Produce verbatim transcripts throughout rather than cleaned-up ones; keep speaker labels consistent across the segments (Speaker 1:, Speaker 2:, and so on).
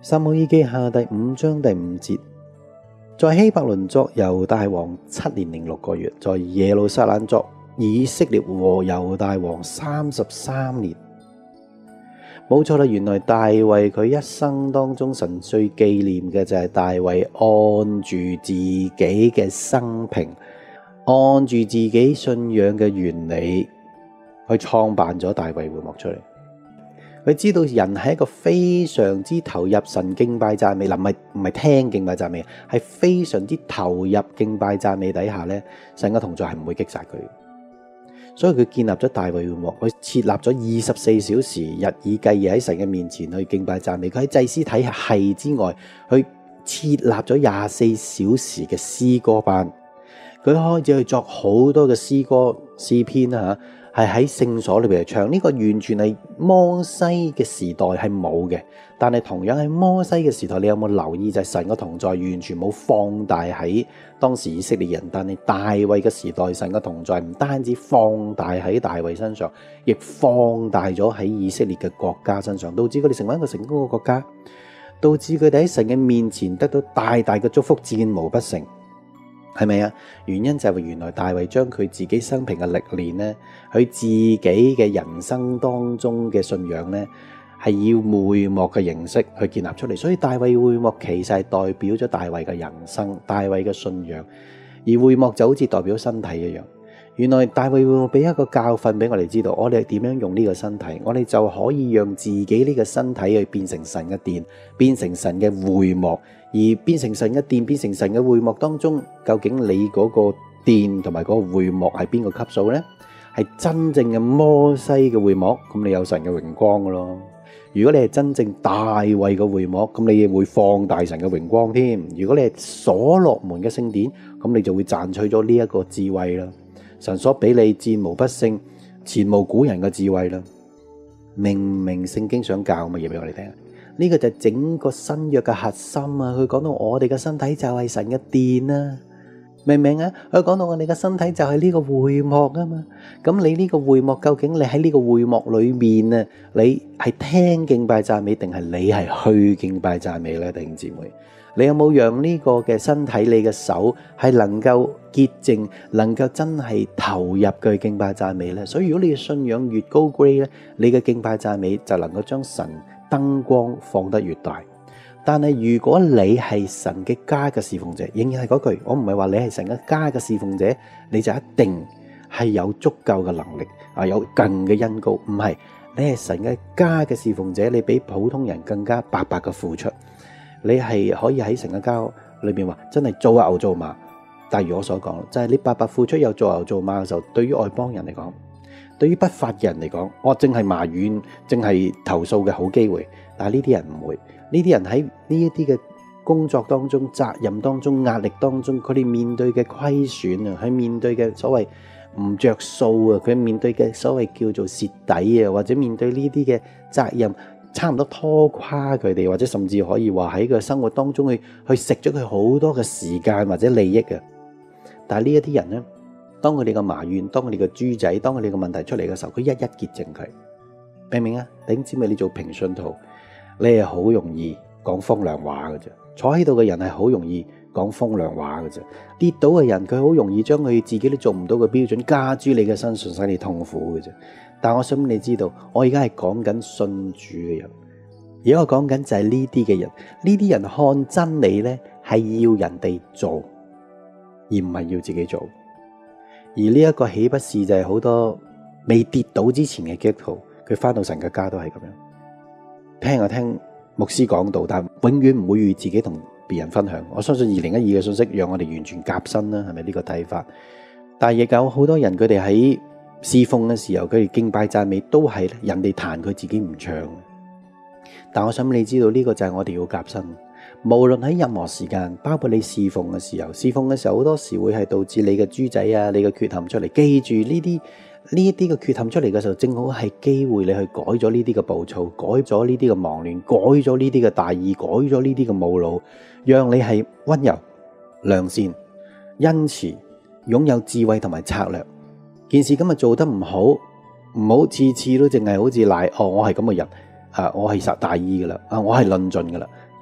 Speaker 1: 撒母耳記下第五章第五節，在希伯倫作猶大王七年零六個月，在耶路撒冷作以色列和猶大王三十三年。冇錯啦，原來大衛佢一生當中，神最紀念嘅就係大衛按住自己嘅生平，按住自己信仰嘅原理去創辦咗大衛會幕出嚟。佢知道人係一個非常之投入神敬拜讚美，嗱，唔係唔係聽敬拜讚美，係非常之投入敬拜讚美底下咧，神嘅同在係唔會擊殺佢。所以佢建立咗大衛會幕，佢設立咗二十四小時日以繼夜喺神嘅面前去敬拜讚美。佢喺祭司體系之外，去設立咗廿四小時嘅詩歌班。佢開始去作好多嘅詩歌詩篇啦嚇，係喺聖所裏邊去唱。呢個完全係摩西嘅時代係冇嘅，但係同樣喺摩西嘅時代，你有冇留意就係神嘅同在完全冇放大喺當時以色列人，但係大衛嘅時代，神嘅同在唔單止放大喺大衛身上，亦放大咗喺以色列嘅國家身上，導致佢哋成為一個成功嘅國家，導致佢哋喺神嘅面前得到大大嘅祝福，戰無不勝。係咪啊？原因就係原來大衛將佢自己生平嘅歷練咧，佢自己嘅人生當中嘅信仰咧，係以會幕嘅形式去建立出嚟。所以大衛會幕其實係代表咗大衛嘅人生、大衛嘅信仰，而會幕就好似代表身體一樣。原來大衛會幕俾一個教訓俾我哋知道，我哋點樣用呢個身體，我哋就可以讓自己呢個身體去變成神嘅殿，變成神嘅會幕。而變成神嘅殿，變成神嘅會幕當中，究竟你嗰個殿同埋嗰個會幕係邊個級數呢？係真正嘅摩西嘅會幕，咁你有神嘅榮光噶咯。如果你係真正大衛嘅會幕，咁你會放大神嘅榮光添。如果你係所羅門嘅聖殿，咁你就會賺取咗呢一個智慧啦。神所俾你戰無不勝、前無古人嘅智慧啦。明明聖經想教乜嘢俾我哋聽？呢個就係整個新約嘅核心啊！佢講到我哋嘅身體就係神嘅殿啊，明唔明啊？佢講到我哋嘅身體就係呢個會幕啊嘛。咁你呢個會幕究竟你喺呢個會幕裏面啊，你係聽敬拜讚美定係你係去敬拜讚美咧？弟兄姊妹，你有冇讓呢個嘅身體、你嘅手係能夠潔淨，能夠真係投入去敬拜讚美咧？所以如果你嘅信仰越高 grade 咧，你嘅敬拜讚美就能夠將神燈光放得越大。但係如果你係神嘅家嘅侍奉者，仍然係嗰句，我唔係話你係神嘅家嘅侍奉者，你就一定係有足夠嘅能力啊，有更嘅恩膏。唔係，你係神嘅家嘅侍奉者，你比普通人更加白白嘅付出。你係可以喺神嘅家裏邊話真係做牛做馬。但係如我所講，就係你白白付出又做牛做馬嘅時候，對於外邦人嚟講，對於不法嘅人嚟講，我淨係埋怨，淨係投訴嘅好機會。但係呢啲人唔會，呢啲人喺呢一啲嘅工作當中、責任當中、壓力當中，佢哋面對嘅虧損啊，佢面對嘅所謂唔着數啊，佢面對嘅所謂叫做蝕底啊，或者面對呢啲嘅責任，差唔多拖垮佢哋，或者甚至可以話喺個生活當中去去食咗佢好多嘅時間或者利益啊。但係呢一啲人咧，當佢哋嘅埋怨，當佢哋嘅豬仔，當佢哋嘅問題出嚟嘅時候，佢一一潔淨佢，明唔明啊？弟兄姊妹，你做平信徒，你係好容易講風涼話嘅啫。坐喺度嘅人係好容易講風涼話嘅啫。跌倒嘅人，佢好容易將佢自己都做唔到嘅標準加諸你嘅身上，使你痛苦嘅啫。但我想你知道，我而家係講緊信主嘅人，而家我講緊就係呢啲嘅人，呢啲人看真理咧係要人哋做，而唔係要自己做。而呢一個豈不是就係好多未跌倒之前嘅基督徒，佢翻到神嘅家都係咁樣，聽就聽牧師講道，但永遠唔會與自己同別人分享。我相信二零一二嘅信息讓我哋完全夾身啦，係咪呢個睇法？但係亦有好多人，佢哋喺侍奉嘅時候，佢哋敬拜讚美都係人哋彈，佢自己唔唱。但我想你知道呢個就係我哋要夾身。無論喺任何時間，包括你侍奉嘅時候，侍奉嘅時候好多時會係導致你嘅豬仔啊，你嘅缺陷出嚟。記住呢啲呢一啲嘅缺陷出嚟嘅時候，正好係機會你去改咗呢啲嘅暴躁，改咗呢啲嘅忙亂，改咗呢啲嘅大意，改咗呢啲嘅冇腦，讓你係溫柔、良善、恩慈，擁有智慧同埋策略。件事今日做得唔好，唔好次次都淨係好似賴哦，我係咁嘅人啊，我係殺大意噶啦，啊，我係論盡噶啦。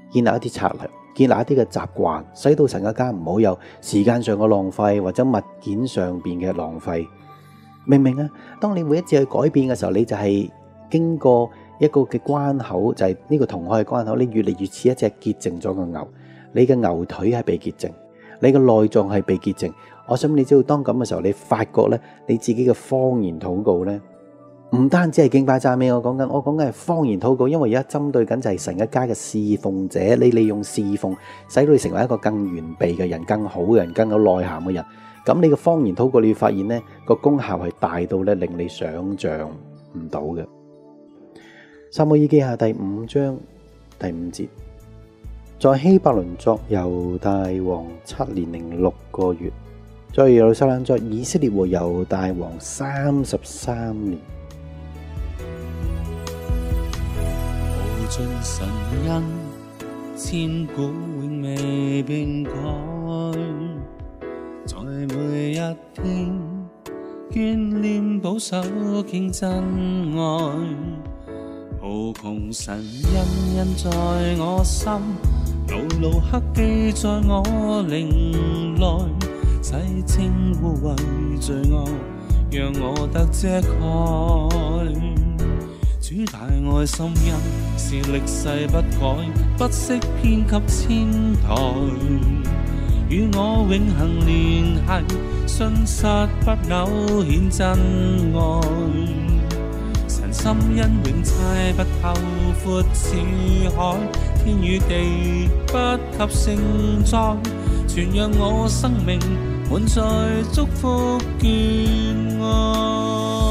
Speaker 1: 建立一啲策略，建立一啲嘅習慣，使到神嘅家唔好有時間上嘅浪費或者物件上邊嘅浪費。明唔明啊？當你每一次去改變嘅時候，你就係經過一個嘅關口，就係呢個同海嘅關口，你越嚟越似一隻潔淨咗嘅牛，你嘅牛腿係被潔淨，你嘅內臟係被潔淨。我想你知道，當咁嘅時候，你發覺咧，你自己嘅方言禱告咧，唔單止係敬拜讚美，我講緊，我講緊係方言禱告，因為而家針對緊就係神一家嘅侍奉者，你利用侍奉，使到你成為一個更完備嘅人、更好嘅人、更有內涵嘅人。咁你嘅方言禱告，你會發現呢個功效係大到咧令你想象唔到嘅。撒母耳記下第五章第五節，在希伯倫作猶大王七年零六個月，在耶路撒冷作以色列和猶大王三十三年。
Speaker 2: 無盡神恩，千古永未變改，在每一天眷念保守傾真愛，無窮神恩恩在我心，牢牢刻記在我靈內，洗清污穢罪惡，讓我得遮蓋。主大愛深恩是歷世不改，不惜遍及千代，與我永恆聯繫，信實不朽顯真愛。神深恩永猜不透，闊似海，天與地不及承載，全讓我生命滿載祝福眷愛。